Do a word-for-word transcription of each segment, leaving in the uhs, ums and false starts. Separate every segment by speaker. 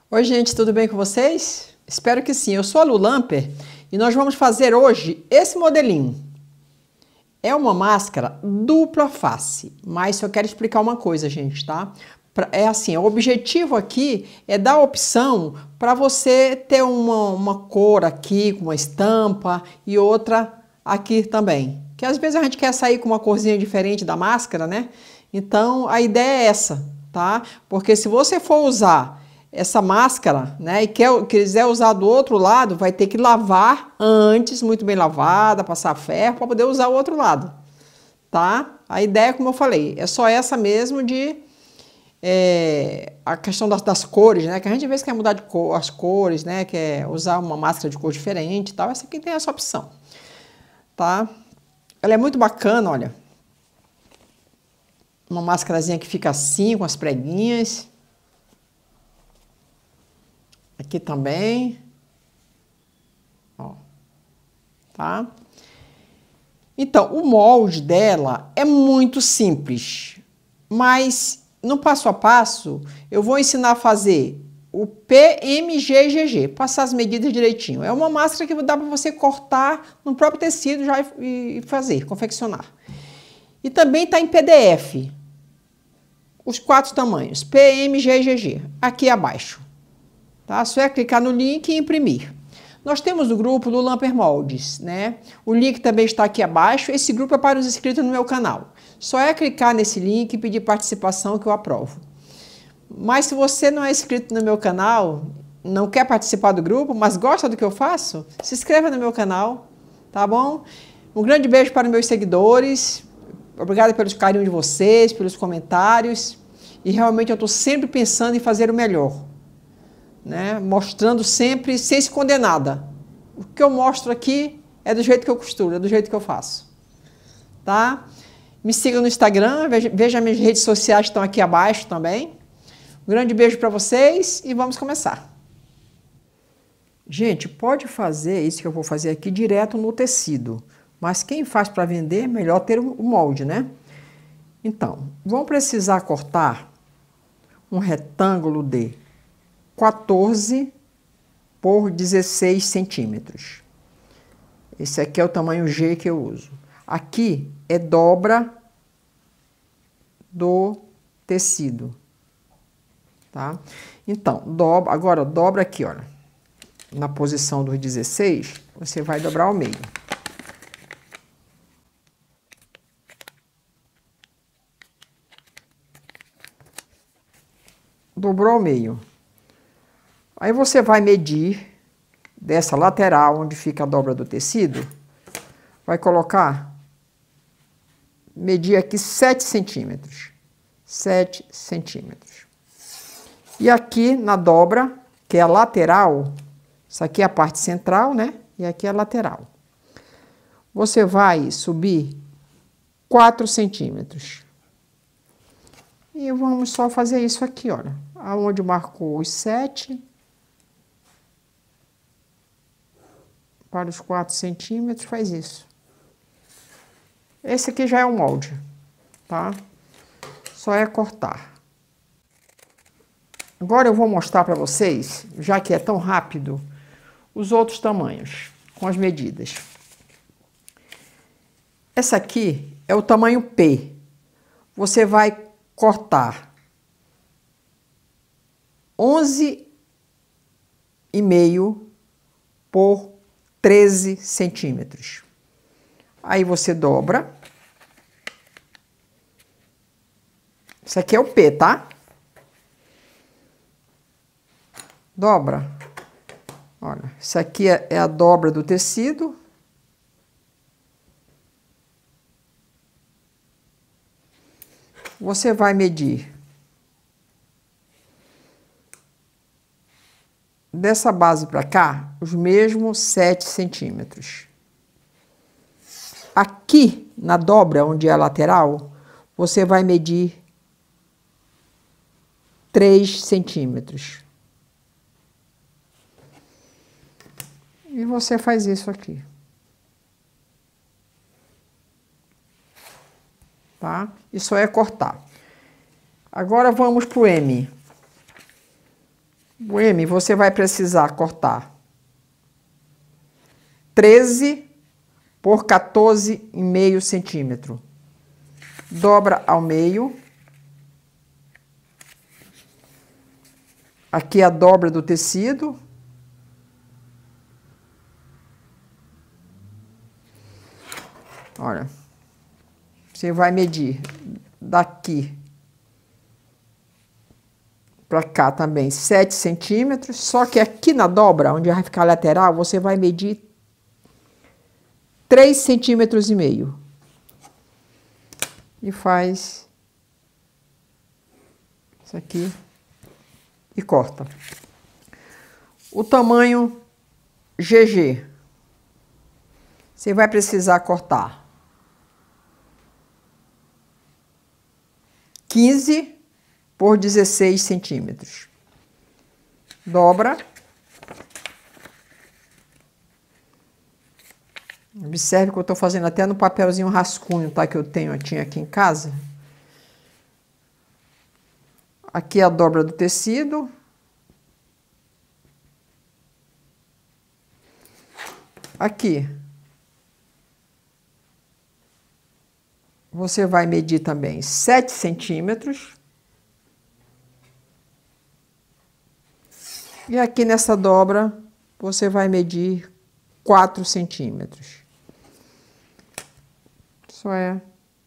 Speaker 1: Oi gente, tudo bem com vocês? Espero que sim. Eu sou a Lu Lamper e nós vamos fazer hoje esse modelinho. É uma máscara dupla face, mas eu quero explicar uma coisa, gente, tá? É assim, o objetivo aqui é dar a opção para você ter uma, uma cor aqui com uma estampa e outra aqui também. Que às vezes a gente quer sair com uma corzinha diferente da máscara, né? Então a ideia é essa, tá? Porque se você for usar essa máscara, né, e quer, quiser usar do outro lado, vai ter que lavar antes, muito bem lavada, passar ferro para poder usar o outro lado, tá? A ideia, como eu falei, é só essa mesmo de é, a questão das, das cores, né, que a gente às vezes quer mudar de cor, as cores, né, quer usar uma máscara de cor diferente e tal, essa aqui tem essa opção, tá? Ela é muito bacana, olha, uma máscarazinha que fica assim, com as preguinhas. Aqui também, ó, tá? Então, o molde dela é muito simples, mas no passo a passo eu vou ensinar a fazer o P M G G G, passar as medidas direitinho. É uma máscara que dá para você cortar no próprio tecido já e fazer, confeccionar. E também está em P D F, os quatro tamanhos, P M G G G, aqui abaixo. Tá? Só é clicar no link e imprimir. Nós temos o grupo do Lamper Moldes, né? O link também está aqui abaixo. Esse grupo é para os inscritos no meu canal. Só é clicar nesse link e pedir participação que eu aprovo. Mas se você não é inscrito no meu canal, não quer participar do grupo, mas gosta do que eu faço, se inscreva no meu canal, tá bom? Um grande beijo para os meus seguidores. Obrigada pelos carinhos de vocês, pelos comentários. E realmente eu estou sempre pensando em fazer o melhor. Né? Mostrando sempre, sem se esconder nada. O que eu mostro aqui é do jeito que eu costuro, é do jeito que eu faço. Tá? Me siga no Instagram, veja, veja minhas redes sociais que estão aqui abaixo também. Um grande beijo para vocês e vamos começar. Gente, pode fazer isso que eu vou fazer aqui direto no tecido. Mas quem faz para vender, é melhor ter o molde, né? Então, vão precisar cortar um retângulo de quatorze por dezesseis centímetros. Esse aqui é o tamanho G que eu uso. Aqui é dobra do tecido, tá? Então, dobra, agora dobra aqui, olha. Na posição dos dezesseis, você vai dobrar ao meio. Dobrou ao meio. Aí você vai medir dessa lateral, onde fica a dobra do tecido, vai colocar, medir aqui sete centímetros. sete centímetros. E aqui na dobra, que é a lateral, isso aqui é a parte central, né? E aqui é a lateral. Você vai subir quatro centímetros. E vamos só fazer isso aqui, olha. Aonde marcou os sete... para os quatro centímetros, faz isso. Esse aqui já é o molde, tá? Só é cortar. Agora eu vou mostrar para vocês, já que é tão rápido, os outros tamanhos, com as medidas. Essa aqui é o tamanho P. Você vai cortar onze e meio por treze centímetros. Aí você dobra. Isso aqui é o P, tá? Dobra. Olha, isso aqui é, é a dobra do tecido. Você vai medir dessa base para cá, os mesmos sete centímetros. Aqui, na dobra, onde é a lateral, você vai medir três centímetros. E você faz isso aqui. Tá? Isso é cortar. Agora vamos para o M. O M você vai precisar cortar treze por quatorze e meio centímetro. Dobra ao meio. Aqui a dobra do tecido. Olha, você vai medir daqui para cá também sete centímetros, só que aqui na dobra, onde vai ficar a lateral, você vai medir três centímetros e meio. E faz isso aqui e corta. O tamanho G G, você vai precisar cortar quinze por dezesseis centímetros. Dobra. Observe que eu estou fazendo até no papelzinho rascunho, tá? Que eu tenho, eu tinha aqui em casa. Aqui é a dobra do tecido. Aqui. Você vai medir também sete centímetros. E aqui nessa dobra, você vai medir quatro centímetros. Só é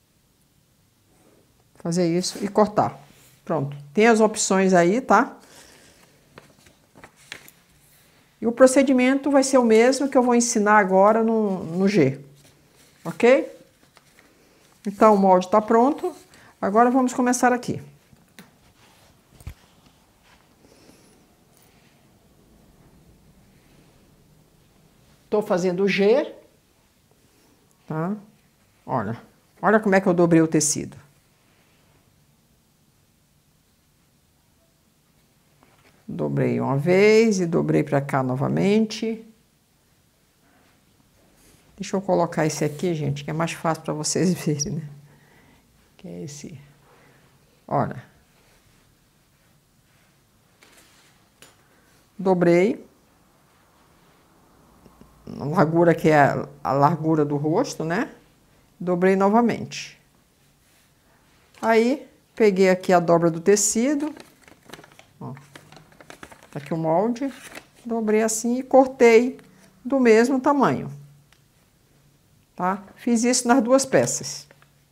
Speaker 1: fazer isso e cortar. Pronto. Tem as opções aí, tá? E o procedimento vai ser o mesmo que eu vou ensinar agora no, no G. Ok? Então, o molde está pronto. Agora vamos começar aqui. Estou fazendo o G, tá? Olha, olha como é que eu dobrei o tecido. Dobrei uma vez e dobrei para cá novamente. Deixa eu colocar esse aqui, gente, que é mais fácil para vocês verem, né? Que é esse. Olha. Dobrei. A largura que é a, a largura do rosto, né? Dobrei novamente. Aí, peguei aqui a dobra do tecido. Ó, tá aqui o molde. Dobrei assim e cortei do mesmo tamanho. Tá? Fiz isso nas duas peças.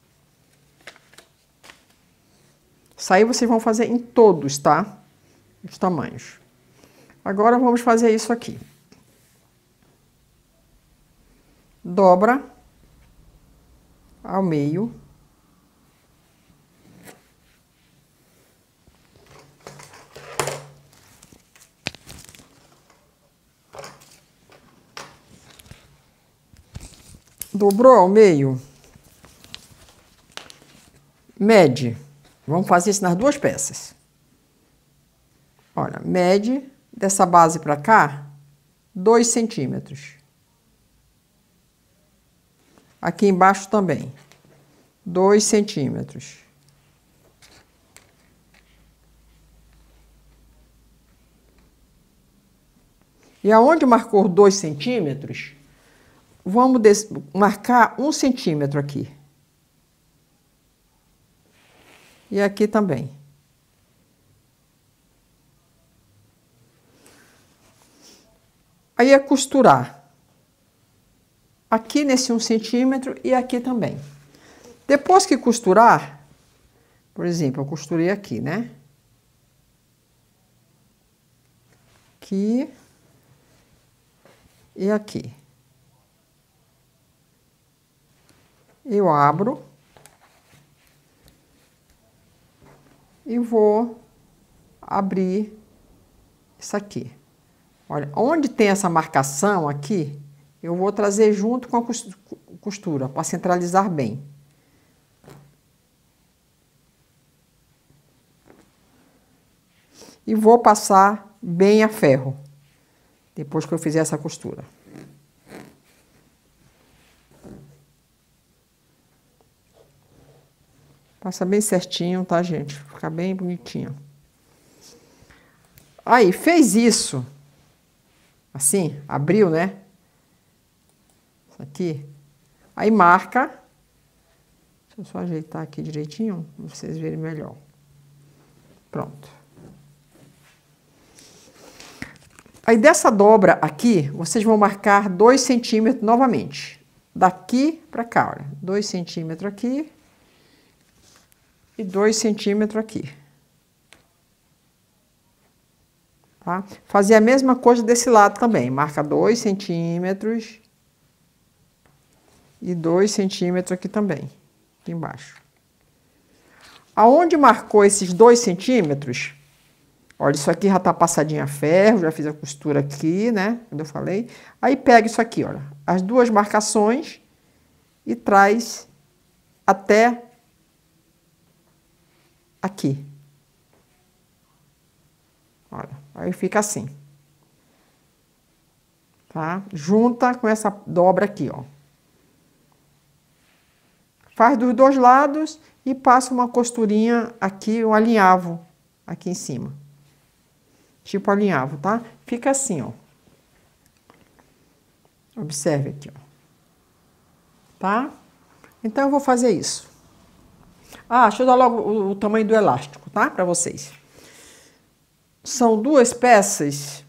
Speaker 1: Isso aí vocês vão fazer em todos, tá? Os tamanhos. Agora vamos fazer isso aqui. Dobra ao meio. Dobrou ao meio. Mede. Vamos fazer isso nas duas peças. Olha, mede dessa base para cá, dois centímetros. Aqui embaixo também, dois centímetros. E aonde marcou dois centímetros, vamos marcar um centímetro aqui. E aqui também. Aí é costurar. Aqui nesse um centímetro e aqui também. Depois que costurar, por exemplo, eu costurei aqui, né? Aqui e aqui. Eu abro e vou abrir isso aqui. Olha, onde tem essa marcação aqui, eu vou trazer junto com a costura, para centralizar bem. E vou passar bem a ferro, depois que eu fizer essa costura. Passa bem certinho, tá, gente? Fica bem bonitinho. Aí, fez isso. Assim, abriu, né? Isso aqui. Aí marca. Deixa eu só ajeitar aqui direitinho, pra vocês verem melhor. Pronto. Aí dessa dobra aqui, vocês vão marcar dois centímetros novamente. Daqui pra cá, olha. dois centímetros aqui. E dois centímetros aqui. Tá? Fazer a mesma coisa desse lado também. Marca dois centímetros. E dois centímetros aqui também. Aqui embaixo. Aonde marcou esses dois centímetros, olha, isso aqui já tá passadinho a ferro, já fiz a costura aqui, né? Quando eu falei. Aí pega isso aqui, olha, as duas marcações e traz até aqui. Olha, aí fica assim. Tá? Junta com essa dobra aqui, ó. Faz dos dois lados e passa uma costurinha aqui, um alinhavo aqui em cima. Tipo alinhavo, tá? Fica assim, ó. Observe aqui, ó. Tá? Então eu vou fazer isso. Ah, deixa eu dar logo o, o tamanho do elástico, tá? Pra vocês. São duas peças.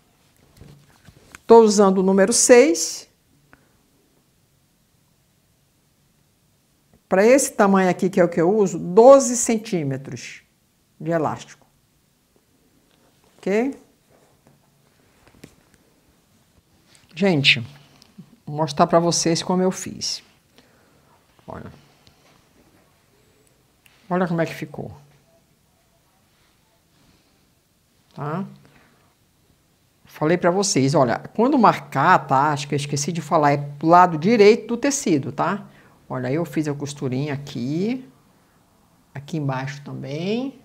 Speaker 1: Tô usando o número seis. Para esse tamanho aqui, que é o que eu uso, doze centímetros de elástico. Ok? Gente, vou mostrar para vocês como eu fiz. Olha. Olha como é que ficou. Tá? Falei para vocês, olha, quando marcar, tá? Acho que eu esqueci de falar, é pro lado direito do tecido, tá? Olha, aí eu fiz a costurinha aqui, aqui embaixo também.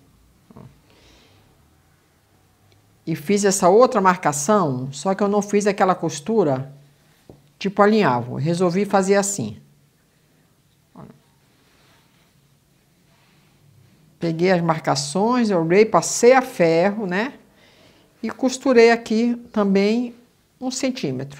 Speaker 1: E fiz essa outra marcação, só que eu não fiz aquela costura tipo alinhavo. Resolvi fazer assim. Olha. Peguei as marcações, eu olhei, passei a ferro, né? E costurei aqui também um centímetro.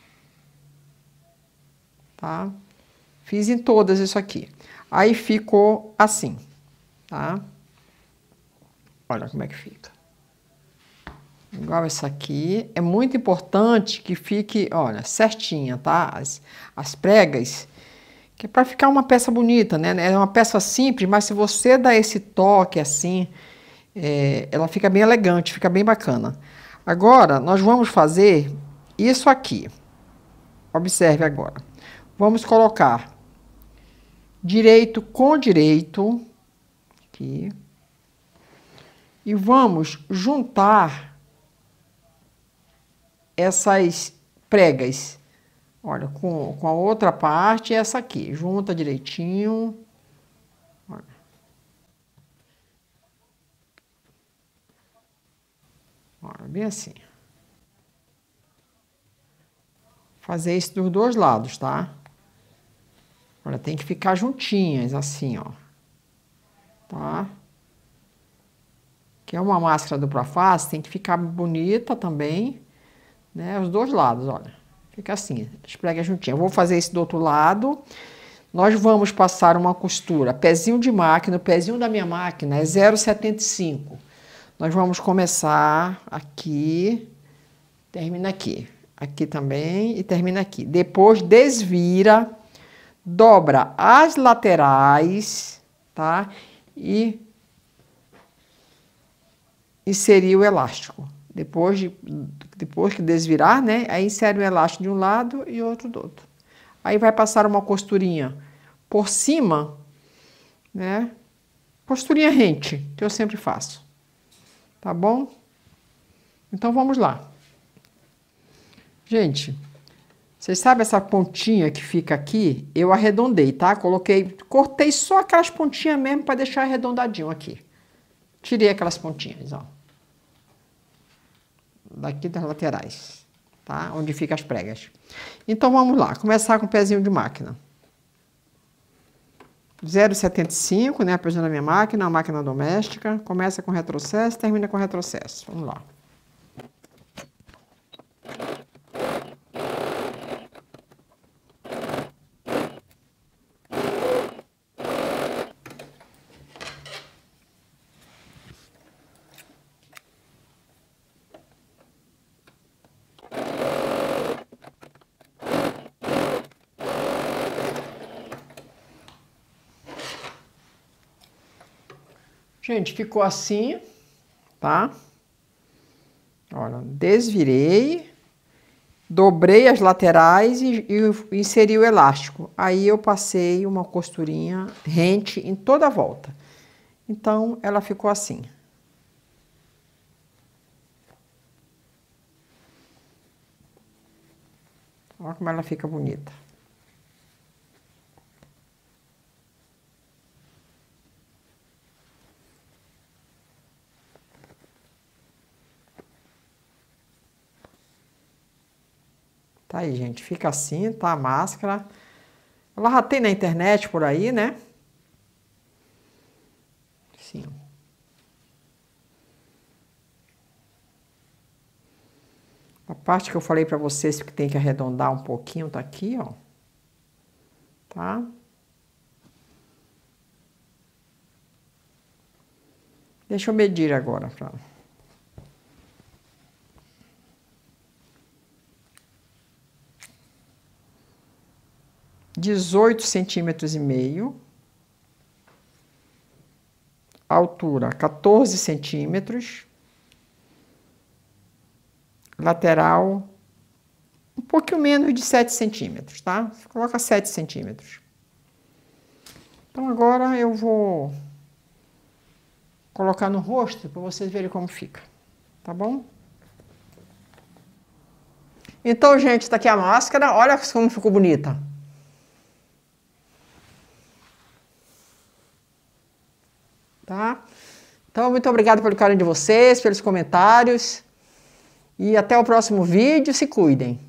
Speaker 1: Tá? Fiz em todas isso aqui. Aí ficou assim, tá? Olha como é que fica. Igual essa aqui. É muito importante que fique, olha, certinha, tá? As, as pregas, que é para ficar uma peça bonita, né? É uma peça simples, mas se você dá esse toque assim, é, ela fica bem elegante, fica bem bacana. Agora, nós vamos fazer isso aqui. Observe agora. Vamos colocar direito com direito, aqui, e vamos juntar essas pregas, olha, com, com a outra parte, essa aqui, junta direitinho, olha. Olha, bem assim. Fazer isso dos dois lados, tá? Olha, tem que ficar juntinhas, assim, ó. Tá? Que é uma máscara dupla face, tem que ficar bonita também, né? Os dois lados, olha. Fica assim, esprega juntinho. Eu vou fazer isso do outro lado. Nós vamos passar uma costura, pezinho de máquina, o pezinho da minha máquina é zero vírgula setenta e cinco. Nós vamos começar aqui, termina aqui. Aqui também e termina aqui. Depois desvira, dobra as laterais, tá? E inserir o elástico. Depois, de, depois que desvirar, né? Aí insere o elástico de um lado e outro do outro. Aí vai passar uma costurinha por cima, né? Costurinha rente, que eu sempre faço. Tá bom? Então vamos lá. Gente, vocês sabem essa pontinha que fica aqui? Eu arredondei, tá? Coloquei, cortei só aquelas pontinhas mesmo para deixar arredondadinho aqui. Tirei aquelas pontinhas, ó. Daqui das laterais, tá? Onde fica as pregas. Então vamos lá, começar com o pezinho de máquina. zero vírgula setenta e cinco, né? A pezinho da minha máquina, a máquina doméstica. Começa com retrocesso, termina com retrocesso. Vamos lá. Gente, ficou assim, tá? Olha, desvirei, dobrei as laterais e, e inseri o elástico. Aí eu passei uma costurinha rente em toda a volta. Então, ela ficou assim. Olha como ela fica bonita. Tá aí, gente. Fica assim, tá? A máscara. Ela já tem na internet por aí, né? Sim. A parte que eu falei pra vocês que tem que arredondar um pouquinho, tá aqui, ó. Tá? Deixa eu medir agora. Pra... dezoito centímetros e meio. Altura, quatorze centímetros. Lateral, um pouquinho menos de sete centímetros, tá? Você coloca sete centímetros. Então agora eu vou colocar no rosto para vocês verem como fica, tá bom? Então, gente, tá aqui a máscara. Olha como ficou bonita. Tá? Então, muito obrigado pelo carinho de vocês, pelos comentários. E até o próximo vídeo. Se cuidem.